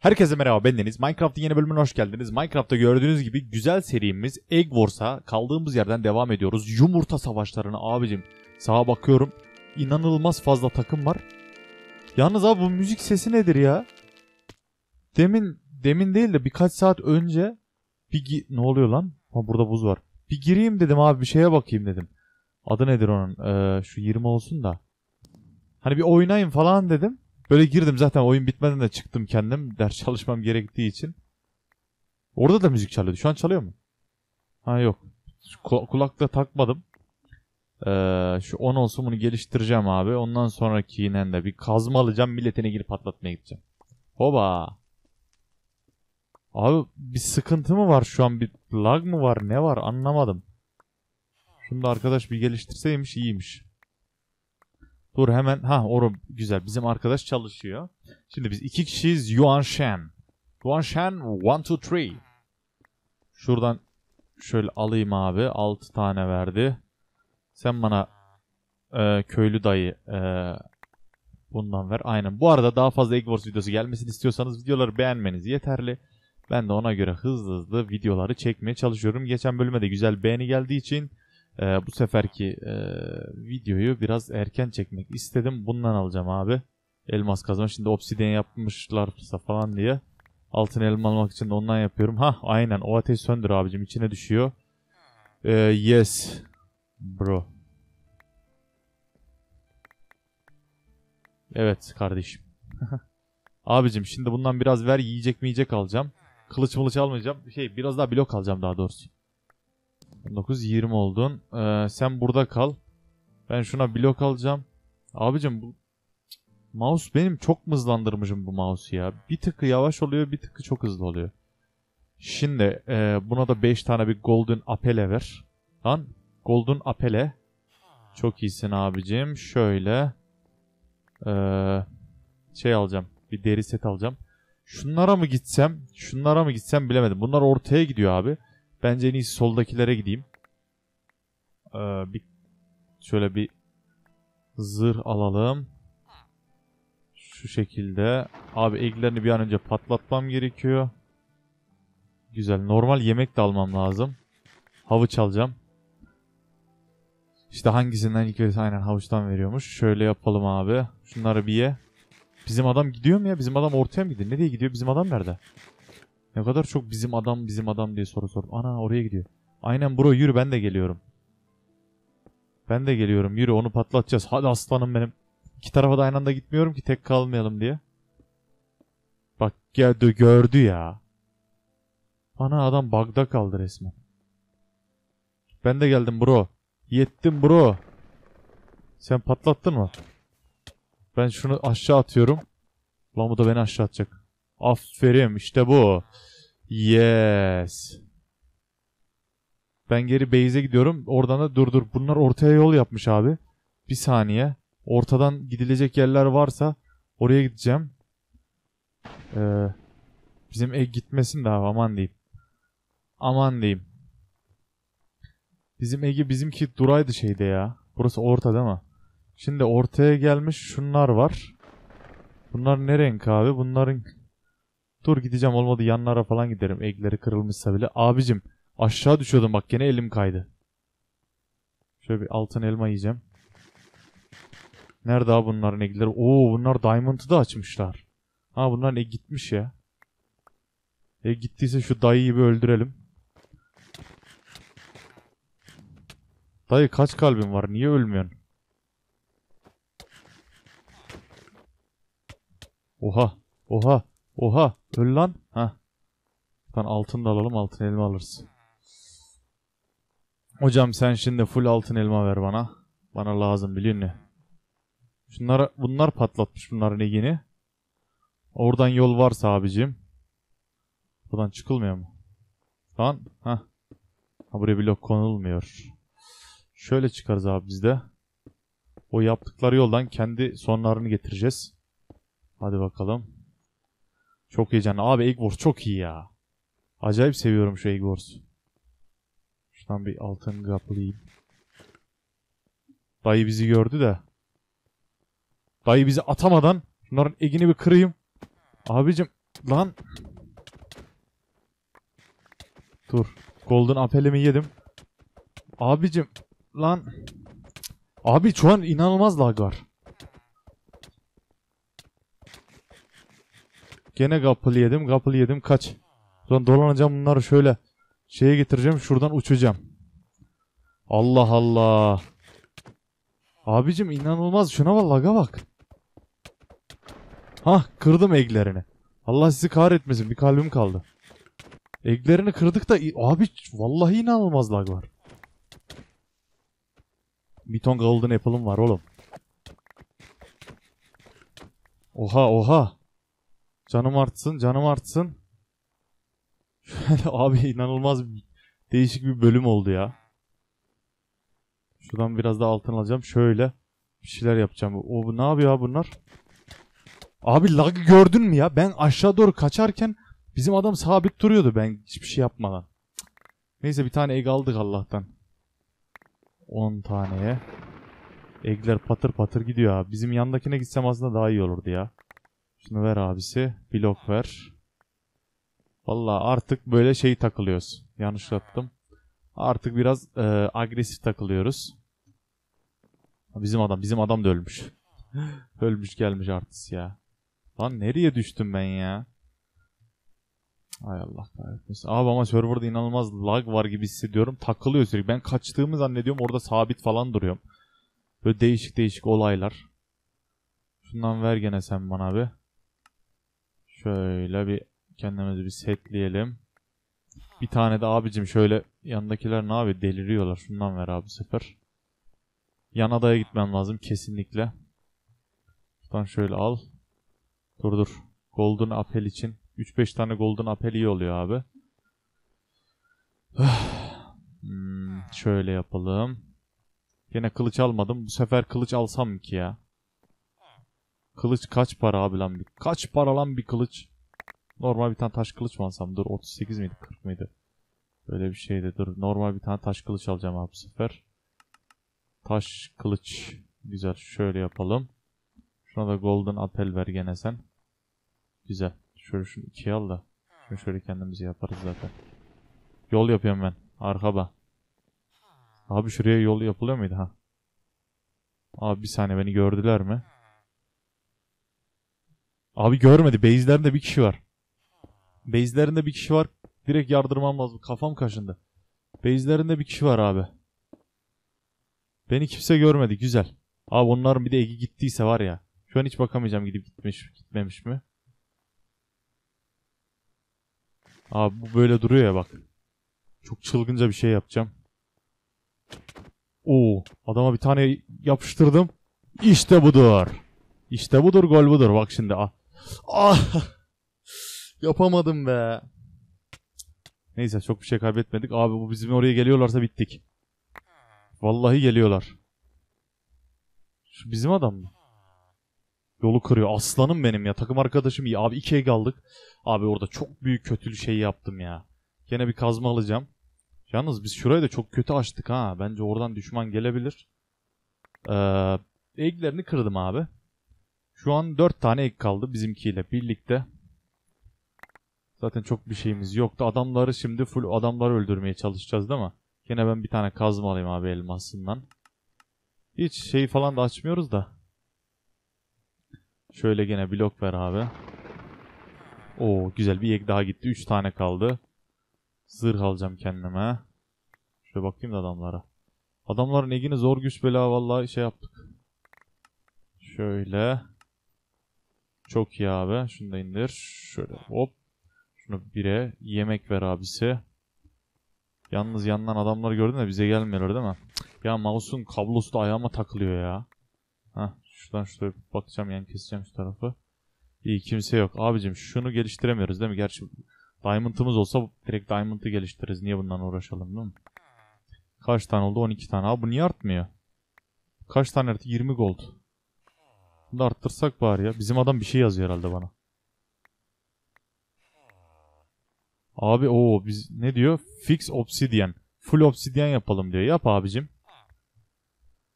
Herkese merhaba, ben Deniz. Minecraft'ın yeni bölümüne hoş geldiniz. Minecraft'ta gördüğünüz gibi güzel serimiz Egg Wars'a kaldığımız yerden devam ediyoruz. Yumurta savaşlarına abicim. Sağa bakıyorum. İnanılmaz fazla takım var. Yalnız abi bu müzik sesi nedir ya? Demin değil de birkaç saat önce ne oluyor lan? Ha, burada buz var. Bir gireyim dedim abi, bir şeye bakayım dedim. Adı nedir onun? Şu 20 olsun da. Hani bir oynayayım falan dedim. Böyle girdim, zaten oyun bitmeden de çıktım kendim. Ders çalışmam gerektiği için. Orada da müzik çalıyordu. Şu an çalıyor mu? Ha yok. Kulakta takmadım. Şu 10 olsun, bunu geliştireceğim abi. Ondan sonraki yine de bir kazma alacağım. Milletine girip patlatmaya gideceğim. Hoba. Abi bir sıkıntı mı var şu an? Bir lag mı var? Ne var? Anlamadım. Şunu da arkadaş bir geliştirseymiş, iyiymiş. Dur hemen. Ha oğlum güzel. Bizim arkadaş çalışıyor. Şimdi biz 2 kişiyiz. Yuan Shen. Yuan Shen 1, 2, 3. Şuradan şöyle alayım abi. 6 tane verdi. Sen bana köylü dayı bundan ver. Aynen. Bu arada daha fazla Egg Wars videosu gelmesini istiyorsanız videoları beğenmeniz yeterli. Ben de ona göre hızlı videoları çekmeye çalışıyorum. Geçen bölüme de güzel beğeni geldiği için bu seferki videoyu biraz erken çekmek istedim. Bundan alacağım abi. Elmas kazma. Şimdi obsidyen yapmışlarsa falan diye. Altın elma almak için de ondan yapıyorum. Ha aynen, o ateş söndür abicim. İçine düşüyor. Yes. Bro. Evet kardeşim. Abicim şimdi bundan biraz ver. Yiyecek alacağım. Kılıç mılıç almayacağım. Biraz daha blok alacağım daha doğrusu. 19-20 oldun. Sen burada kal. Ben şuna blok alacağım. Abicim bu mouse benim çok mızlandırmışım bu mouse'u ya. Bir tıkı yavaş oluyor, bir tıkı çok hızlı oluyor. Şimdi buna da 5 tane bir golden apele ver. Lan golden apele. Çok iyisin abicim. Şöyle alacağım. Bir deri set alacağım. Şunlara mı gitsem bilemedim. Bunlar ortaya gidiyor abi. Bence en iyisi soldakilere gideyim. Şöyle bir zırh alalım. Şu şekilde. Abi egglerini bir an önce patlatmam gerekiyor. Güzel. Normal yemek de almam lazım. Havuç alacağım. İşte hangisinden ilk verirse aynen havuçtan veriyormuş. Şöyle yapalım abi. Şunları bir ye. Bizim adam gidiyor mu ya? Bizim adam ortaya mı gidiyor? Nereye gidiyor? Bizim adam nerede? Ne kadar çok bizim adam diye soru sordum. Ana oraya gidiyor. Aynen bro, yürü, ben de geliyorum. Yürü, onu patlatacağız. Hadi aslanım benim. İki tarafa da aynı anda gitmiyorum ki tek kalmayalım diye. Bak gördü ya. Ana adam bug'da kaldı resmen. Ben de geldim bro. Yettim bro. Sen patlattın mı? Ben şunu aşağı atıyorum. Lan bu da beni aşağı atacak. Aferin, işte bu. Yes. Ben geri base'e gidiyorum. Oradan da dur. Bunlar ortaya yol yapmış abi. Bir saniye. Ortadan gidilecek yerler varsa oraya gideceğim. Bizim egg gitmesin de abi, aman diyeyim. Bizim egg'i bizimki duraydı şeyde ya. Burası orta değil mi? Şimdi ortaya gelmiş şunlar var. Bunlar ne renk abi? Bunların... Dur gideceğim, olmadı yanlara falan giderim. Egg'leri kırılmışsa bile. Abicim aşağı düşüyordum bak, gene elim kaydı. Şöyle bir altın elma yiyeceğim. Nerede abi bunların egg'leri? Oo, bunlar diamond'ı da açmışlar. Ha bunların egg gitmiş ya. Egg gittiyse şu dayıyı bir öldürelim. Dayı kaç kalbin var? Niye ölmüyorsun? Oha. Öl lan. Hah. Buradan altın da alalım. Altın elma alırız. Hocam sen şimdi full altın elma ver bana. Bana lazım, biliyor musun? Bunlar patlatmış bunların egini. Oradan yol varsa abicim. Buradan çıkılmıyor mu? Lan. Hah. Ha, buraya blok konulmuyor. Şöyle çıkarız abi biz de. O yaptıkları yoldan kendi sonlarını getireceğiz. Hadi bakalım. Çok heyecanlı. Abi Egg Wars çok iyi ya. Acayip seviyorum şu Egg Wars. Şuradan bir altın kaplayayım. Dayı bizi gördü de. Dayı bizi atamadan şunların eggini bir kırayım. Abicim Lan. Dur. Golden Apple'imi yedim. Abicim. Lan. Abi şu an inanılmaz lag var. Gene Gapple yedim. Kaç. Sonra dolanacağım bunları şöyle şeye getireceğim. Şuradan uçacağım. Allah Allah. Abicim inanılmaz. Şuna bak, laga bak. Hah, kırdım egglerini. Allah sizi kahretmesin. Bir kalbim kaldı. Egglerini kırdık da abi vallahi inanılmaz lag var. Bir ton golden apple'ım var oğlum. Oha oha. Canım artsın. Şöyle abi inanılmaz değişik bir bölüm oldu ya. Şuradan biraz daha altın alacağım. Şöyle bir şeyler yapacağım. O ne yapıyor abi bunlar? Abi lag gördün mü ya? Ben aşağı doğru kaçarken bizim adam sabit duruyordu ben hiçbir şey yapmadan. Neyse bir tane egg aldık Allah'tan. 10 taneye. Eggler patır patır gidiyor abi. Bizim yandakine gitsem aslında daha iyi olurdu ya. Şunu ver abisi. Blok ver. Vallahi artık böyle şey takılıyoruz. Yanlış yaptım. Artık biraz agresif takılıyoruz. Bizim adam da ölmüş. Ölmüş gelmiş artist ya. Lan nereye düştüm ben ya? Ay Allah kahretmesin. Abi ama serverda inanılmaz lag var gibi hissediyorum. Takılıyor sürekli. Ben kaçtığımı zannediyorum. Orada sabit falan duruyorum. Böyle değişik değişik olaylar. Şundan ver gene sen bana bir. Şöyle bir kendimizi bir setleyelim. Bir tane de abicim şöyle yandakiler ne abi deliriyorlar. Şundan ver abi sefer. Yan adaya gitmem lazım kesinlikle. Şuradan şöyle al. Dur. Golden Apple için. 3-5 tane Golden Apple iyi oluyor abi. Şöyle yapalım. Yine kılıç almadım. Bu sefer kılıç alsam mı ki ya? Kılıç kaç para abi lan? Kaç para lan bir kılıç? Normal bir tane taş kılıç mı alsam? Dur 38 miydi 40 mıydı? Böyle bir şeydi. Dur normal bir tane taş kılıç alacağım abi bu sefer. Taş kılıç. Güzel şöyle yapalım. Şuna da Golden Apple ver gene sen. Güzel. Şöyle şunu ikiye al da. Şunu şöyle kendimizi yaparız zaten. Yol yapıyorum ben. Arkaba. Abi şuraya yol yapılıyor muydu ha? Abi bir saniye beni gördüler mi? Abi görmedi. Base'lerinde bir kişi var. Base'lerinde bir kişi var. Direkt yardırmam lazım. Kafam kaşındı. Base'lerinde bir kişi var abi. Beni kimse görmedi. Güzel. Abi onların bir de Egi gittiyse var ya. Şu an hiç bakamayacağım gidip gitmemiş mi? Abi bu böyle duruyor ya bak. Çok çılgınca bir şey yapacağım. Oo, adama bir tane yapıştırdım. İşte budur. İşte budur, gol budur. Bak şimdi. Ah. Yapamadım be. Neyse çok bir şey kaybetmedik. Abi bu bizim oraya geliyorlarsa bittik. Vallahi geliyorlar. Şu bizim adam mı? Yolu kırıyor. Aslanım benim ya. Takım arkadaşım iyi. Abi 2'ye kaldık. Abi orada çok büyük kötü şey yaptım ya. Gene bir kazma alacağım. Yalnız biz şurayı da çok kötü açtık ha. Bence oradan düşman gelebilir. Egglerini kırdım abi. Şu an 4 tane egg kaldı bizimkiyle birlikte. Zaten çok bir şeyimiz yoktu. Adamları şimdi full adamları öldürmeye çalışacağız değil mi? Gene ben bir tane kazma alayım abi elmasından. Hiç şey falan da açmıyoruz da. Şöyle gene blok ver abi. Oo güzel bir egg daha gitti. 3 tane kaldı. Zırh alacağım kendime. Şöyle bakayım da adamlara. Adamların eggini zor güç bela vallahi şey yaptık. Şöyle. Çok iyi abi. Şunu da indir. Şöyle hop. Şunu 1'e. Yemek ver abisi. Yalnız yandan adamları gördün de bize gelmiyorlar değil mi? Ya mouse'un kablosu da ayağıma takılıyor ya. Hah şuradan şuraya bakacağım yani keseceğim şu tarafı. İyi kimse yok. Abicim şunu geliştiremiyoruz değil mi? Gerçi Diamond'ımız olsa direkt Diamond'ı geliştiririz. Niye bundan uğraşalım değil mi? Kaç tane oldu? 12 tane. Abi bu niye artmıyor? Kaç tane arttı? 20 gold. Bunu da arttırsak bari ya. Bizim adam bir şey yazıyor herhalde bana. Abi o biz ne diyor? Fix obsidian. Full obsidian yapalım diyor. Yap abicim.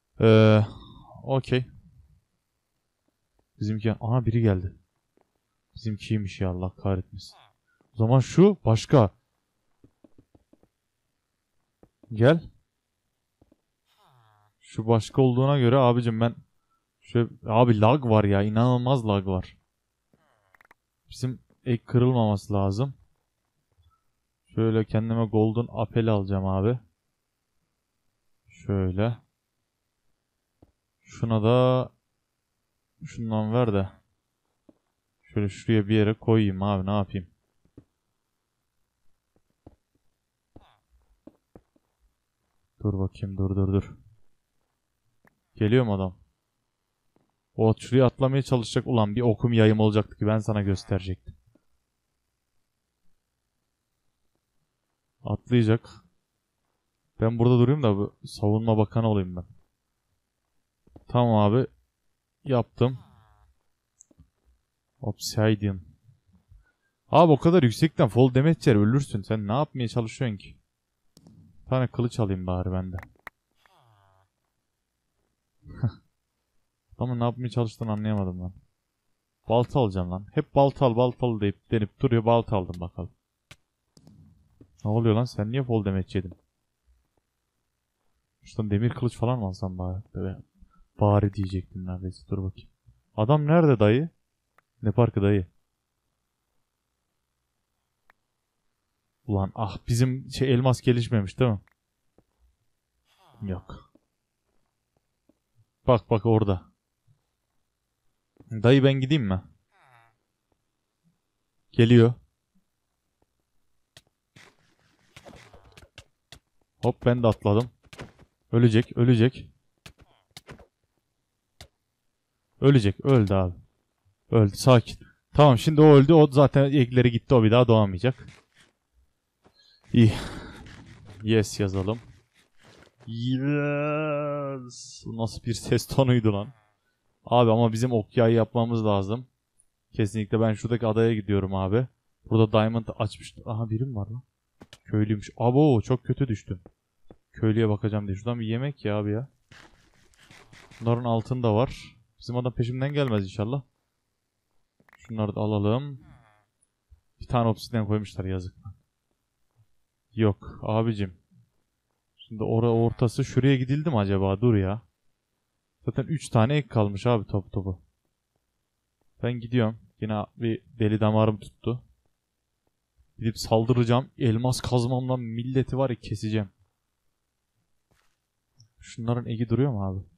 Okey. Bizimki aha biri geldi. Bizimkiymiş ya, Allah kahretmesin. O zaman şu başka. Gel. Şu başka olduğuna göre abicim ben abi lag var ya, inanılmaz lag var. Bizim ek kırılmaması lazım. Şöyle kendime golden apple alacağım abi. Şöyle. Şuna da şundan ver de. Şöyle şuraya bir yere koyayım abi, ne yapayım. Dur bakayım, dur. Geliyor mu adam? O şuraya atlamaya çalışacak. Ulan bir okum yayım olacaktı ki ben sana gösterecektim. Atlayacak. Ben burada durayım da bu savunma bakanı olayım ben. Tamam abi. Yaptım. Obsidian. Abi o kadar yüksekten fall damage yer, ölürsün. Sen ne yapmaya çalışıyorsun ki? Bir tane kılıç alayım bari ben de. Ama ne yapmaya çalıştığını anlayamadım ben. Balta alacağım lan. Hep baltal deyip denip duruyor. Balta aldım bakalım. Ne oluyor lan? Sen niye fall damage yedin? Şuradan demir kılıç falan mı alsam bari? Bari diyecektim neredeyse. Dur bakayım. Adam nerede dayı? Ne parkı dayı? Ulan ah, bizim elmas gelişmemiş değil mi? Yok. Bak orada. Dayı ben gideyim mi? Geliyor. Hop ben de atladım. Ölecek. Öldü abi. Öldü, sakin. Tamam, şimdi o öldü. O zaten ekleri gitti. O bir daha doğamayacak. İyi. Yes yazalım. Yes. Bu nasıl bir ses tonuydu lan. Abi ama bizim okyayı yapmamız lazım. Kesinlikle ben şuradaki adaya gidiyorum abi. Burada diamond açmış. Aha birim var lan. Köylüymüş. Abo çok kötü düştüm. Köylüye bakacağım diye. Şuradan bir yemek ya abi ya. Bunların altında var. Bizim adam peşimden gelmez inşallah. Şunları da alalım. Bir tane obsidian koymuşlar, yazık. Yok abicim. Şimdi ortası şuraya gidildi mi acaba? Dur ya. Zaten 3 tane ek kalmış abi topu. Ben gidiyorum. Yine bir deli damarım tuttu. Gidip saldıracağım. Elmas kazmamla milleti var ya keseceğim. Şunların egi duruyor mu abi?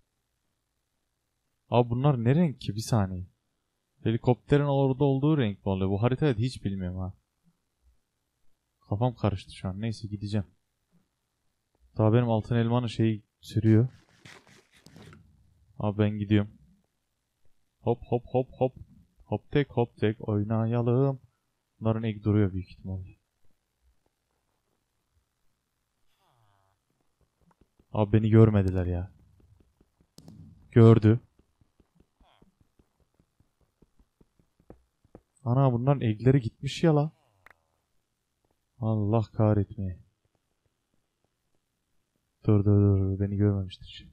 Abi bunlar ne renk ki? Bir saniye. Helikopterin orada olduğu renk mi oluyor? Bu haritayı hiç bilmiyorum ha. Kafam karıştı şu an. Neyse gideceğim. Daha benim altın elmanın şeyi sürüyor. Abi ben gidiyorum. Hop. Hop tek oynayalım. Bunların egi duruyor büyük ihtimalle. Abi beni görmediler ya. Gördü. Ana bunların egleri gitmiş ya la. Allah kahretmeye. Dur beni görmemiştir.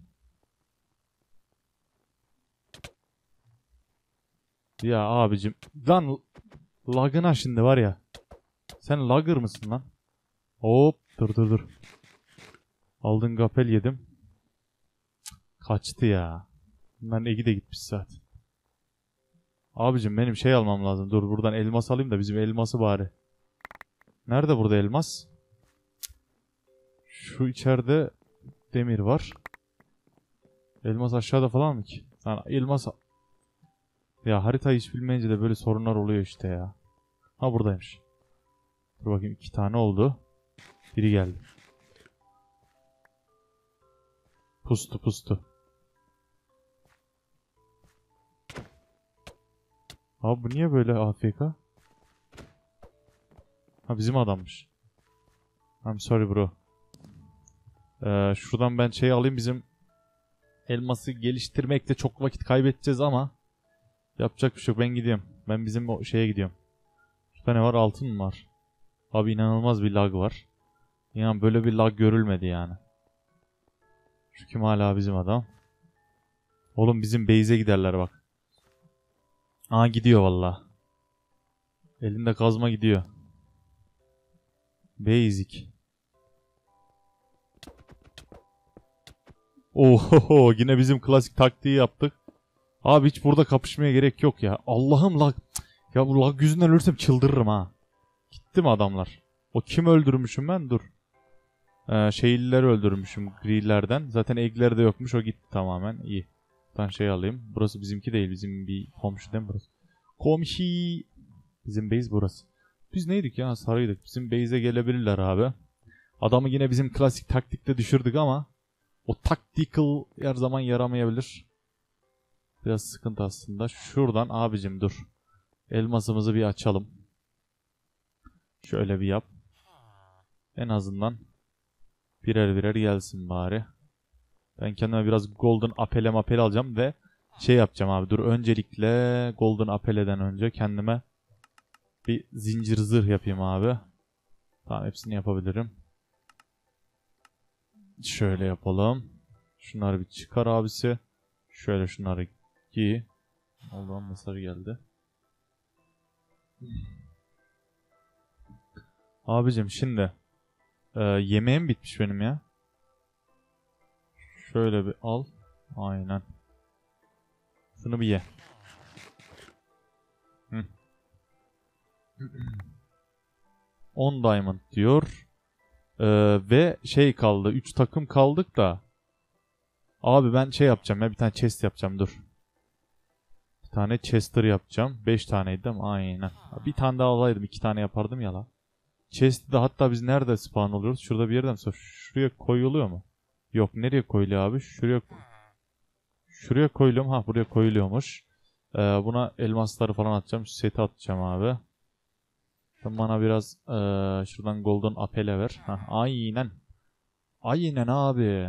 Ya abicim lan, lagına şimdi var ya. Sen lagger mısın lan? Hop dur. Aldın gapel yedim. Kaçtı ya. Bunların egi de gitmiş zaten. Abicim benim şey almam lazım. Dur buradan elmas alayım da bizim elması bari. Nerede burada elmas? Şu içeride demir var. Elmas aşağıda falan mı ki? Yani elmas... Ya haritayı hiç bilmeyince de böyle sorunlar oluyor işte ya. Ha buradaymış. Dur bakayım, 2 tane oldu. Biri geldi. Pustu. Abi bu niye böyle AFK? Ha bizim adammış. I'm sorry bro. Şuradan ben şey alayım, bizim elması geliştirmekte çok vakit kaybedeceğiz ama yapacak bir şey yok, ben gidiyorum. Ben bizim o şeye gidiyorum. Şurada ne var, altın mı var? Abi inanılmaz bir lag var. İnan böyle bir lag görülmedi yani. Şu kim hala bizim adam? Oğlum bizim base'e giderler bak. Aa gidiyor valla. Elinde kazma gidiyor. Basic. Oho, yine bizim klasik taktiği yaptık. Abi hiç burada kapışmaya gerek yok ya. Allah'ım lag. Ya bu lag yüzünden ölürsem çıldırırım ha. Gitti mi adamlar? O kim öldürmüşüm ben? Dur. Şeylileri öldürmüşüm grilerden. Zaten eggleri de yokmuş. O gitti tamamen. İyi. Ben şey alayım. Burası bizimki değil. Bizim bir komşu değil mi burası? Komşu. Bizim base burası. Biz neydik ya? Sarıydık. Bizim base'e gelebilirler abi. Adamı yine bizim klasik taktikte düşürdük ama o tactical her zaman yaramayabilir. Biraz sıkıntı aslında. Şuradan abicim dur. Elmasımızı bir açalım. Şöyle bir yap. En azından birer birer gelsin bari. Ben kendime biraz golden apele alacağım ve şey yapacağım abi. Dur öncelikle golden apele'den önce kendime bir zincir zırh yapayım abi. Tamam hepsini yapabilirim. Şöyle yapalım. Şunları bir çıkar abisi. Şöyle şunları giy. Allah'ım mesaj geldi. Abicim şimdi yemeğim bitmiş benim ya. Şöyle bir al. Aynen. Şunu bir ye. Hı. 10 diamond diyor. Ve şey kaldı. 3 takım kaldık da. Abi ben şey yapacağım ya. Bir tane chest yapacağım dur. Bir tane chester yapacağım. 5 taneydi değil mi? Aynen. Bir tane daha alaydım. 2 tane yapardım ya la. Chest'i de hatta biz nerede spawn oluyoruz? Şurada bir yerden sonra. Şuraya koyuluyor mu? Yok nereye koyuluyor abi? Şuraya koyuluyor mu? Ha buraya koyuluyormuş. Buna elmasları falan atacağım. Şu seti atacağım abi. Sen bana biraz şuradan golden apele ver. Hah, aynen. Aynen abi.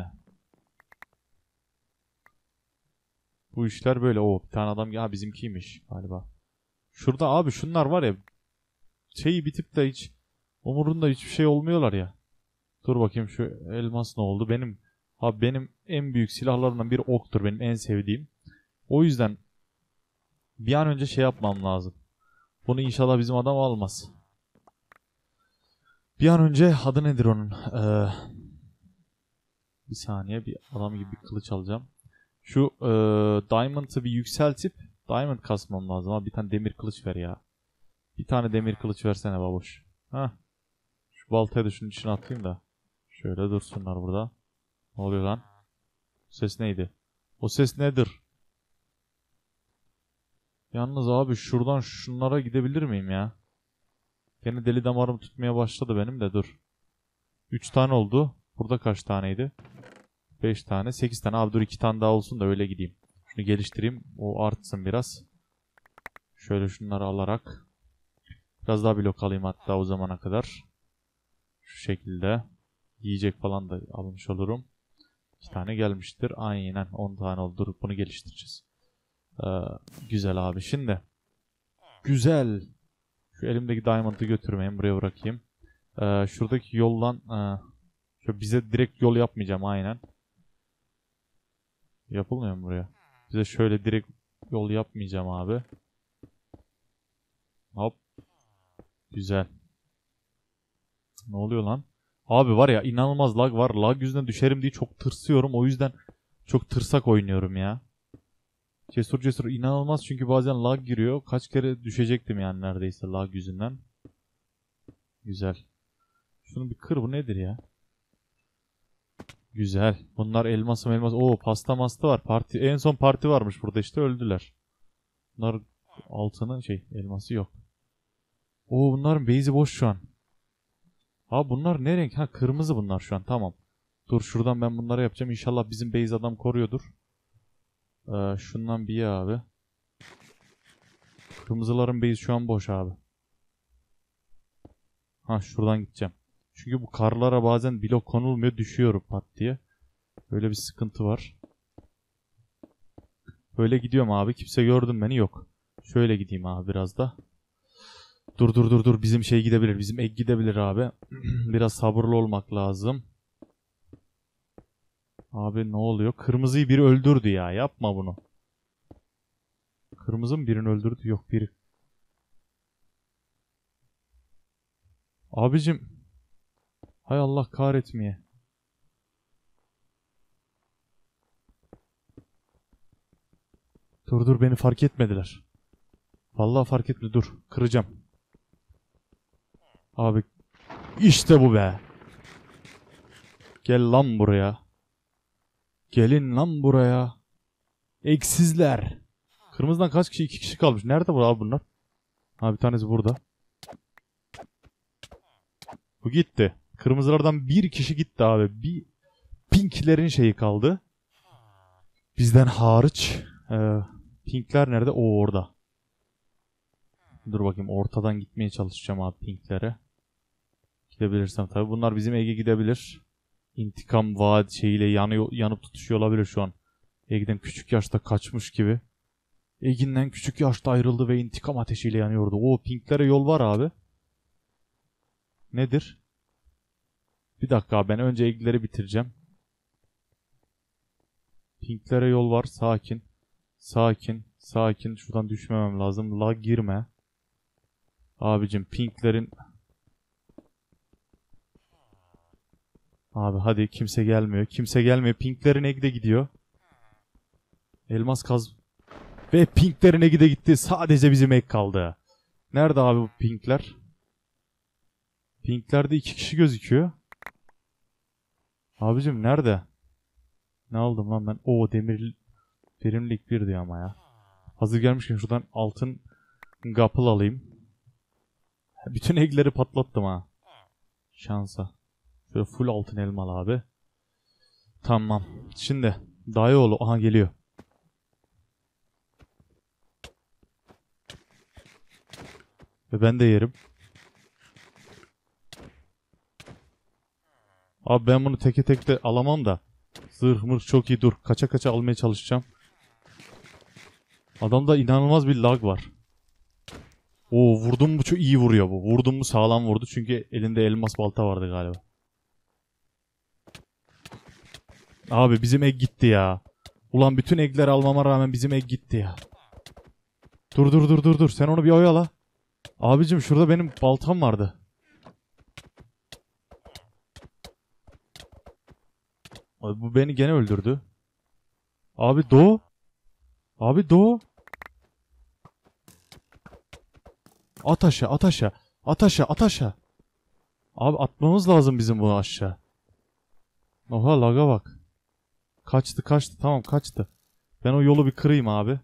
Bu işler böyle. O bir tane adam ya bizimkiymiş galiba. Şurada abi şunlar var ya şeyi bitip de hiç umurunda hiçbir şey olmuyorlar ya. Dur bakayım şu elmas ne oldu? Benim en büyük silahlarımdan biri oktur. Benim en sevdiğim. O yüzden bir an önce şey yapmam lazım. Bunu inşallah bizim adam almaz. Bir an önce adı nedir onun? Bir saniye bir adam gibi bir kılıç alacağım. Şu Diamond'ı bir yükseltip Diamond kasmam lazım. Ama bir tane demir kılıç ver ya. Bir tane demir kılıç versene baboş. Hah. Şu baltayı da şunun içine atayım da. Şöyle dursunlar burada. Ne oluyor lan? O ses neydi? O ses nedir? Yalnız abi şuradan şunlara gidebilir miyim ya? Gene deli damarım tutmaya başladı benim de dur. 3 tane oldu. Burada kaç taneydi? 5 tane. 8 tane. Abi dur 2 tane daha olsun da öyle gideyim. Şunu geliştireyim. O artsın biraz. Şöyle şunları alarak. Biraz daha blok alayım hatta o zamana kadar. Şu şekilde. Yiyecek falan da almış olurum. 2 tane gelmiştir. Aynen 10 tane oldu. Dur bunu geliştireceğiz. Güzel abi. Şimdi. Güzel. Şu elimdeki diamond'ı götürmeyin. Buraya bırakayım. Şuradaki yoldan bize direkt yol yapmayacağım aynen. Yapılmıyor mu buraya? Bize şöyle direkt yol yapmayacağım abi. Hop. Güzel. Ne oluyor lan? Abi var ya inanılmaz lag var. Lag yüzünden düşerim diye çok tırsıyorum. O yüzden çok tırsak oynuyorum ya. Cesur inanılmaz çünkü bazen lag giriyor. Kaç kere düşecektim yani neredeyse lag yüzünden. Güzel. Şunu bir kır bu nedir ya? Güzel. Bunlar elmas. Oo pasta masta var. Parti en son parti varmış burada işte öldüler. Bunlar altını elması yok. Oo bunların base'i boş şu an. Abi bunlar ne renk? Ha kırmızı bunlar şu an tamam. Dur şuradan ben bunları yapacağım. İnşallah bizim base adam koruyordur. Şundan bir ye abi. Kırmızıların base şu an boş abi. Ha şuradan gideceğim. Çünkü bu karlara bazen blok konulmuyor düşüyorum pat diye. Böyle bir sıkıntı var. Böyle gidiyorum abi. Kimse gördün beni yok. Şöyle gideyim abi biraz da. Dur. Bizim şey gidebilir. Bizim egg gidebilir abi. Biraz sabırlı olmak lazım. Abi ne oluyor? Kırmızıyı biri öldürdü ya. Yapma bunu. Kırmızı mı birini öldürdü? Yok biri. Abicim. Hay Allah kahretmeye. Dur beni fark etmediler. Vallahi fark etmedi, dur. Kıracağım. Abi. İşte bu be. Gel lan buraya. Gelin lan buraya. Eksizler. Kırmızıdan kaç kişi? 2 kişi kalmış. Nerede bu abi bunlar? Ha, bir tanesi burada. Bu gitti. Kırmızılardan bir kişi gitti abi. Bir pinklerin şeyi kaldı. Bizden hariç. Pinkler nerede? O orada. Dur bakayım, ortadan gitmeye çalışacağım abi pinklere. Gidebilirsem tabii. Bunlar bizim Ege gidebilir. İntikam vaat şeyiyle yanıp tutuşuyor olabilir şu an. Ege'den küçük yaşta kaçmış gibi. Ege'den küçük yaşta ayrıldı ve intikam ateşiyle yanıyordu. O pinklere yol var abi. Nedir? Bir dakika abi, ben önce Ege'leri bitireceğim. Pinklere yol var. Sakin. Sakin. Sakin. Şuradan düşmemem lazım. La girme. Abicim pinklerin... Abi hadi, kimse gelmiyor. Kimse gelmiyor. Pinklerin Ege'de gidiyor. Elmas kaz... Ve pinklerin Ege'de gitti. Sadece bizim Ege kaldı. Nerede abi bu pinkler? Pinklerde 2 kişi gözüküyor. Abicim nerede? Ne aldım lan ben? Oo, verimlilik 1 diyor ama ya. Hazır gelmişken şuradan altın gapıl alayım. Bütün Ege'leri patlattım ha. Şansa. Şöyle full altın elmalı abi. Tamam. Şimdi dayıoğlu aha geliyor. Ve ben de yerim. Abi ben bunu teke tek de alamam da. Zırh mırh çok iyi, dur. Kaça kaça almaya çalışacağım. Adamda inanılmaz bir lag var. Oo, vurdum mu çok iyi vuruyor bu. Vurdum mu sağlam vurdu. Çünkü elinde elmas balta vardı galiba. Abi bizim Ege gitti ya. Ulan bütün Ege'leri almama rağmen bizim Ege gitti ya. Dur. Sen onu bir oyala. Abicim şurada benim baltam vardı. Abi bu beni gene öldürdü. Abi doğu. Abi doğu. At aşağı. At aşağı. Abi atmamız lazım bizim bunu aşağı. Oha, laga bak. Kaçtı. Tamam, kaçtı. Ben o yolu bir kırayım abi.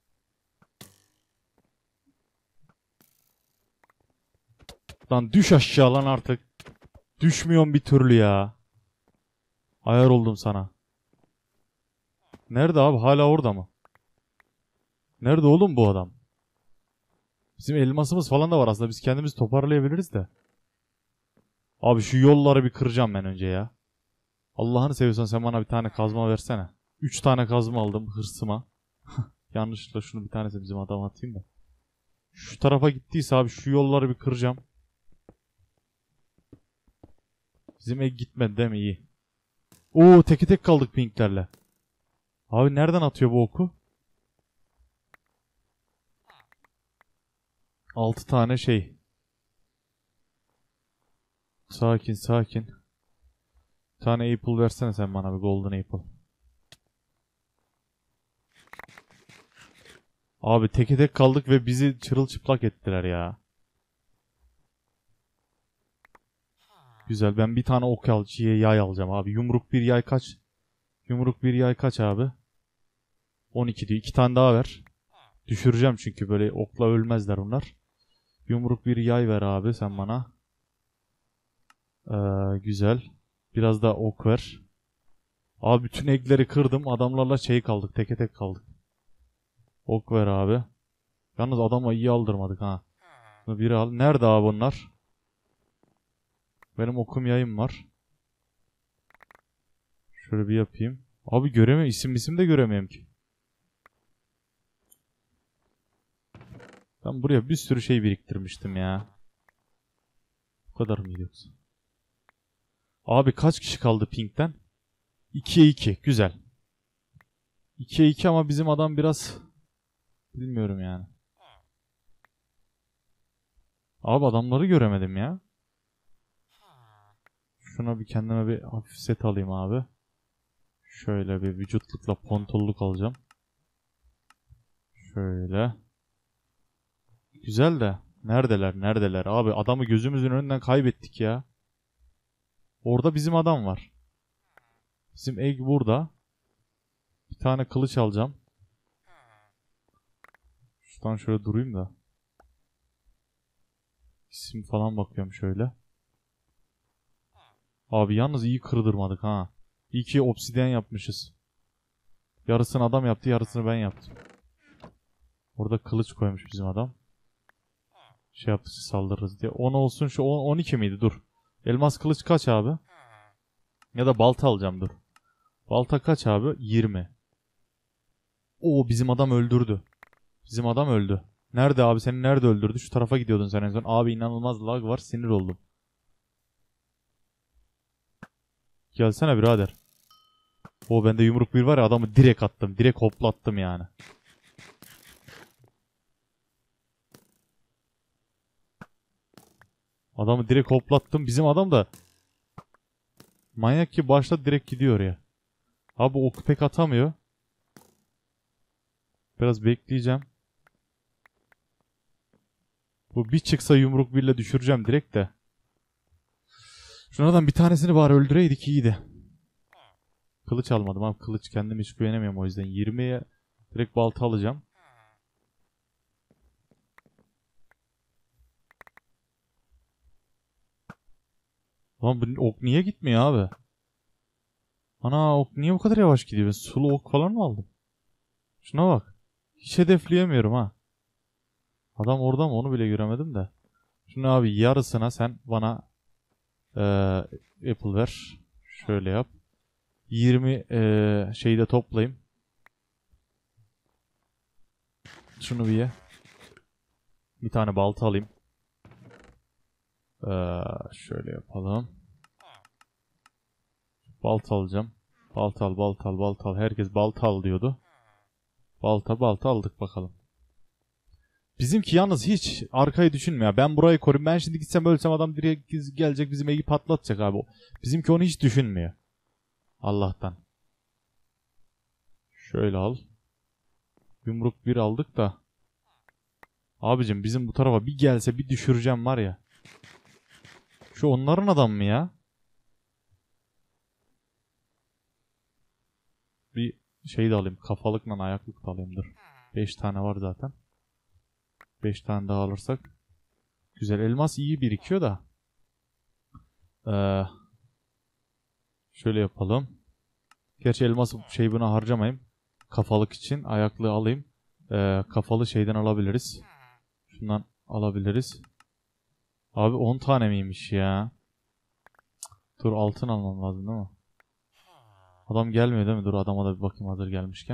Lan düş aşağı lan artık. Düşmüyorum bir türlü ya. Ayar oldum sana. Nerede abi? Hala orada mı? Nerede oğlum bu adam? Bizim elmasımız falan da var aslında. Biz kendimizi toparlayabiliriz de. Abi şu yolları bir kıracağım ben önce ya. Allah'ını seviyorsan sen bana bir tane kazma versene. 3 tane kazma aldım hırsıma. Yanlışlıkla şunu bir tanesi bizim adama atayım da. Şu tarafa gittiyse abi şu yolları bir kıracağım. Bizim Ege gitmedi değil mi? İyi. Oo, teke tek kaldık pinklerle. Abi nereden atıyor bu oku? 6 tane şey. Sakin. Bir tane apple versene sen bana, bir golden apple. Abi teke tek kaldık ve bizi çırılçıplak ettiler ya. Güzel, ben bir tane yay alacağım abi. Yumruk bir yay kaç? Yumruk bir yay kaç abi? 12 diyor. 2 tane daha ver. Düşüreceğim çünkü böyle okla ölmezler onlar. Yumruk bir yay ver abi sen bana. Güzel. Biraz da ok ver. Abi bütün Ege'leri kırdım. Adamlarla şey kaldık. Teke tek kaldık. Ok ver abi. Yalnız adama iyi aldırmadık ha. Bunu biri al. Nerede abi bunlar? Benim okum yayım var. Şöyle bir yapayım. Abi göremiyorum. İsim de göremiyorum ki. Ben buraya bir sürü şey biriktirmiştim ya. Bu kadar mıydı yoksa? Abi kaç kişi kaldı Pink'ten? 2'ye 2. Güzel. 2'ye 2 ama bizim adam biraz... Bilmiyorum yani. Abi adamları göremedim ya. Şuna bir kendime bir hafif set alayım abi. Şöyle bir vücutlukla pontolluk alacağım. Şöyle. Güzel de. Neredeler? Neredeler? Abi adamı gözümüzün önünden kaybettik ya. Orada bizim adam var. Bizim egg burada. Bir tane kılıç alacağım. Şuradan şöyle durayım da. İsim falan bakıyorum şöyle. Abi yalnız iyi kırdırmadık ha. İyi ki obsidyen yapmışız. Yarısını adam yaptı, yarısını ben yaptım. Orada kılıç koymuş bizim adam. Şey yaptıkça saldırırız diye. 10 olsun, şu 12 miydi? Dur. Elmas kılıç kaç abi? Ya da balta alacağım, dur. Balta kaç abi? 20. Oo, bizim adam öldürdü. Bizim adam öldü. Nerede abi, seni nerede öldürdü? Şu tarafa gidiyordun sen en son. Abi inanılmaz lag var, sinir oldum. Gelsene birader. O bende yumruk bir var ya, adamı direkt attım. Direkt hoplattım yani. Adamı direkt hoplattım. Bizim adam da manyak ki başladı, direkt gidiyor ya. Abi ok pek atamıyor. Biraz bekleyeceğim. Bu bir çıksa yumruk birle düşüreceğim direkt de. Şunlardan bir tanesini bari öldüreydik, iyiydi. Kılıç almadım abi. Kılıç kendim hiç güvenemiyorum o yüzden. 20'ye direkt balta alacağım. Lan bu ok niye gitmiyor abi? Ana, ok niye bu kadar yavaş gidiyor? Ben sulu ok falan mı aldım? Şuna bak. Hiç hedefleyemiyorum ha. Adam orada mı, onu bile göremedim de. Şunu abi yarısına sen bana apple ver. Şöyle yap. 20 şeyi de toplayayım. Şunu bir ye. Bir tane balta alayım. Şöyle yapalım. Balta alacağım. Balta al, balta al, balta al. Herkes balta al diyordu. Balta, balta aldık bakalım. Bizimki yalnız hiç arkayı düşünmüyor. Ben burayı koruyayım. Ben şimdi gitsem ölsem adam direkt gelecek bizim evi patlatacak abi. Bizimki onu hiç düşünmüyor. Allah'tan. Şöyle al. Yumruk bir aldık da. Abicim bizim bu tarafa bir gelse bir düşüreceğim var ya. Şu onların adam mı ya? Bir şey de alayım. Kafalıkla ayaklık da alayım, dur. 5 tane var zaten. 5 tane daha alırsak. Güzel, elmas iyi birikiyor da. Ee, şöyle yapalım. Gerçi elmas şey buna harcamayayım. Kafalık için ayaklığı alayım. Kafalı şeyden alabiliriz. Şundan alabiliriz. Abi 10 tane miymiş ya? Dur, altın almam lazım değil mi? Adam gelmiyor değil mi? Dur adama da bir bakayım hazır gelmişken.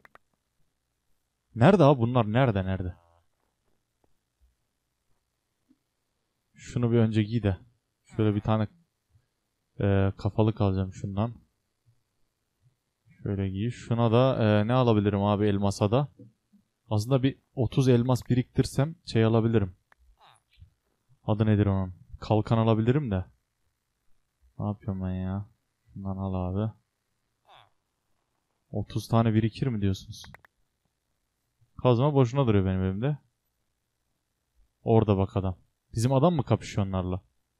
Nerede abi bunlar? Nerede nerede? Şunu bir önce giy de. Şöyle bir tane kafalık alacağım şundan. Şöyle giy. Şuna da ne alabilirim abi elmasa da? Aslında bir 30 elmas biriktirsem şey alabilirim. Adı nedir onun? Kalkan alabilirim de. Ne yapıyorum ben ya? Şundan al abi. 30 tane birikir mi diyorsunuz? Kazma boşuna duruyor benim elimde. Orada bak adam. Bizim adam mı kapışıyor onlarla?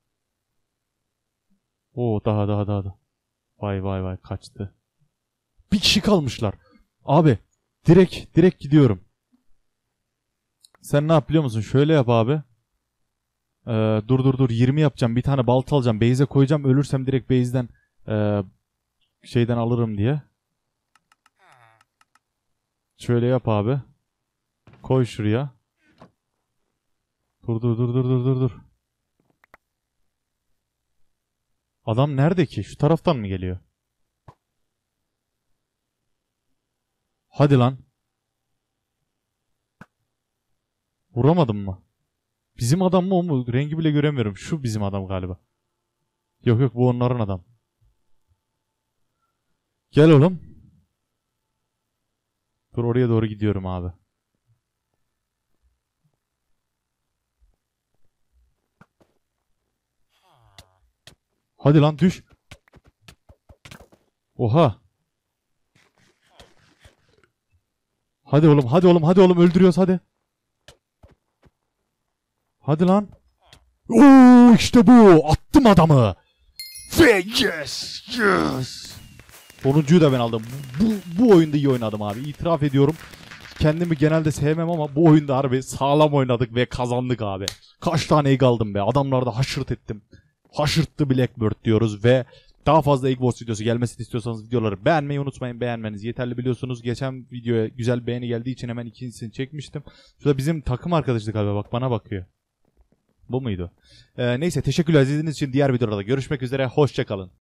Oo, daha. Vay vay vay, kaçtı. Bir kişi kalmışlar. Abi direkt gidiyorum. Sen ne yap biliyor musun? Şöyle yap abi. Dur 20 yapacağım. Bir tane balta alacağım. Base'e koyacağım. Ölürsem direkt base'den şeyden alırım diye. Şöyle yap abi. Koy şuraya. Dur. Adam nerede ki? Şu taraftan mı geliyor? Hadi lan. Vuramadım mı? Bizim adam mı o mu? Rengi bile göremiyorum. Şu bizim adam galiba. Yok bu onların adam. Gel oğlum. Dur, oraya doğru gidiyorum abi. Hadi lan düş. Oha. Hadi oğlum, hadi oğlum, hadi oğlum, öldürüyoruz hadi. Hadi lan. Oo, işte bu. Attım adamı. Ve yes, yes. Sonuncuyu da ben aldım. Bu oyunda iyi oynadım abi. İtiraf ediyorum. Kendimi genelde sevmem ama bu oyunda harbi sağlam oynadık ve kazandık abi. Kaç tane egg aldım be. Adamları da haşırt ettim. Haşırttı Blackbird diyoruz ve daha fazla Egg Wars videosu gelmesini istiyorsanız videoları beğenmeyi unutmayın. Beğenmeniz yeterli biliyorsunuz. Geçen videoya güzel beğeni geldiği için hemen ikincisini çekmiştim. Şurada bizim takım arkadaşlık abi, bak bana bakıyor. Bu muydu? Neyse, teşekkürler izlediğiniz için. Diğer videolarda görüşmek üzere. Hoşçakalın.